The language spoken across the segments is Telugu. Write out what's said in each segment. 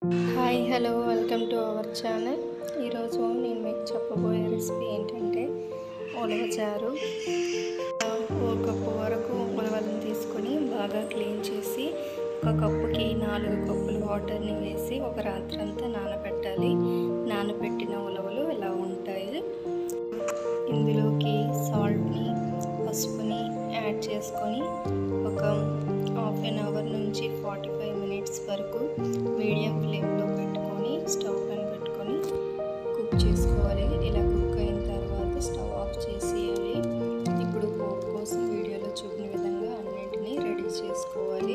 Hi hello welcome to our channel. ఈరోజు నేను మీకు చెప్పబోయే రెసిపీ ఏంటంటే ఉలవచారు. ఒక కప్పు వరకు ఉలవలను తీసుకొని బాగా క్లీన్ చేసి ఒక కప్పుకి 4 కప్పులు వాటర్ని వేసి ఒక రాత్రంతా నానబెట్టాలి. నానబెట్టిన ఉలవలు ఇలా ఉంటాయి. ఇందులోకి సాల్ట్ని, పసుపుని యాడ్ చేసుకొని ఒక హాఫ్ అన్ అవర్ నుంచి 45 మినిట్స్ వరకు మీడియం ఫ్లేమ్లో పెట్టుకొని స్టవ్ పైన పెట్టుకొని కుక్ చేసుకోవాలి. ఇలా కుక్ అయిన తర్వాత స్టవ్ ఆఫ్ చేసేయాలి. ఇప్పుడు పోపు కోసం వీడియోలో చూపిన విధంగా అన్నింటినీ రెడీ చేసుకోవాలి.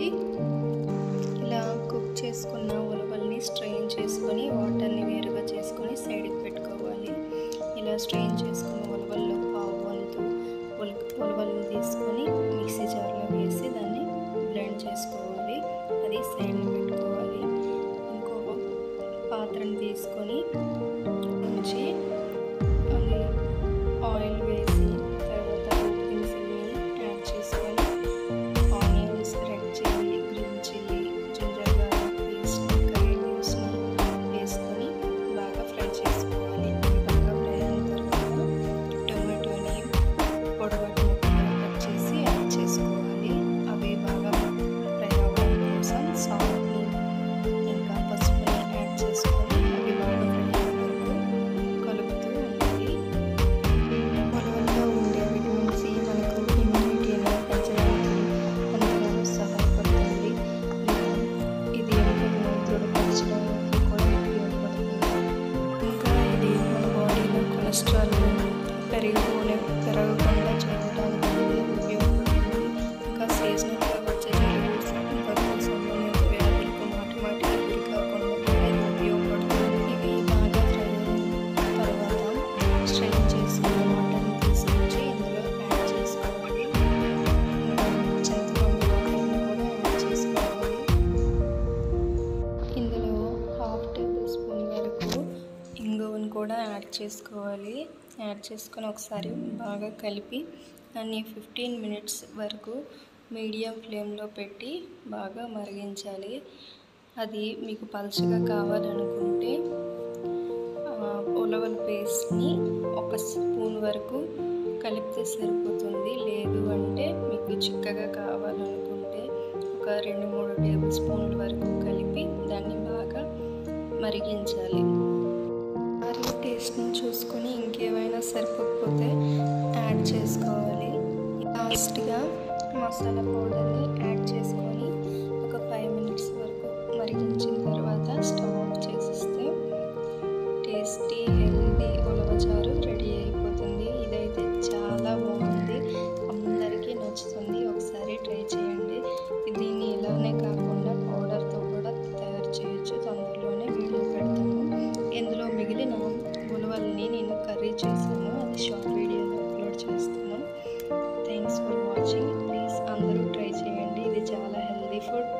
ఇలా కుక్ చేసుకున్న ఉలవల్ని స్ట్రెయిన్ చేసుకొని వాటర్ని వేరుగా చేసుకొని సైడ్కి పెట్టుకోవాలి. ఇలా స్ట్రెయిన్ చేసుకున్న ఉలవల్లో పావు వంతు ఉలవల్ని తీసుకొని మిక్సీ జార్లో వేసి దాన్ని బ్లెండ్ చేసుకోవాలి. అది సైడ్ని పెట్టుకోవాలి. ఇంకో పాత్రను తీసుకొని ఉంచి అది ఆయిల్ వేసి తర్వాత దినుసుల్ని యాడ్ చేసుకొని onions, red chilli, green chilli, ginger garlic paste, curry లీవ్స్ని వేసుకొని బాగా ఫ్రై చేసుకోవాలి. ఇది బాగా ఫ్రై అయిన తర్వాత టొమాటోని పొడవాటి ముక్కలుగా కట్ చేసి యాడ్ చేసుకోవాలి. అవి బాగా ఫ్రై అవ్వడం కోసం సాల్ట్ని ఇంకా పసుపుని యాడ్ చేసుకొని అవి బాగా ఫ్రై అయ్యే వరకు కలుపుతూ ఉండాలి. ఉలవల్లో ఉండే విటమిన్ సి మనకు ఇమ్యూనిటీని పెంచడానికి ఎంతగానో సహాయపడుతుంది. ఇది ఎముకలను దృఢపరచడానికి కూడా ఉపయోగపడుతుంది. ఇంకా ఇది మన బాడీలో కొలెస్ట్రాల్ని పెరగకుండా చేయడానికి ఉపయోగపడుతుంది. ఇంకా సీజనల్గా వచ్చే జలుబు, సంబంధిత వ్యాధులకు మాటిమాటిగా గురి కాకుండా ఇది ఉపయోగపడుతుంది. ఇవి బాగా ఫ్రై అయిన తర్వాత స్ట్రెయిన్ చేసుకున్న వాటర్ని తీసుకొచ్చి ఇందులో యాడ్ చేసుకోవాలి. చింతపండు వాటర్ని కూడా యాడ్ చేసుకోవాలి. ఇందులో హాఫ్ టేబుల్ స్పూన్ వరకు ఇంగువను కూడా యాడ్ చేసుకోవాలి. యాడ్ చేసుకొని ఒకసారి బాగా కలిపి దాన్ని 15 మినిట్స్ వరకు మీడియం ఫ్లేమ్లో పెట్టి బాగా మరిగించాలి. అది మీకు పలుచగా కావాలనుకుంటే ఉలవల పేస్ట్ని 1 స్పూన్ వరకు కలిపితే సరిపోతుంది. లేదు అంటే మీకు చిక్కగా కావాలనుకుంటే ఒక 2-3 టేబుల్ స్పూన్ల వరకు కలిపి దాన్ని బాగా మరిగించాలి. టేస్ట్ని చూసుకొని ఇంకేమైనా సరిపోకపోతే యాడ్ చేసుకోవాలి. లాస్ట్గా మసాలా పౌడర్ని యాడ్ చేసుకొని ఒక 5 మినిట్స్ వరకు మరిగించిన తర్వాత స్టవ్ ఆఫ్ చేసేస్తే టేస్టీ హెల్దీ ఉలవచారు రెడీ అయిపోతుంది. ఇదైతే చాలా బాగుంది, అందరికీ నచ్చుతుంది. ఒకసారి ట్రై చేయండి. దీన్ని ఇలానే కాకుండా పౌడర్తో కూడా తయారు చేయొచ్చు. తొందరలోనే వీడియో పెడతాను. ఇందులో మిగిలిన ఉలవల్ని నేను కర్రీ చేశాను, అది షార్ట్ వీడియోలో అప్లోడ్ చేస్తాను. Thanks for watching. ప్లీజ్ అందరూ ట్రై చేయండి. ఇది చాలా హెల్దీ ఫుడ్.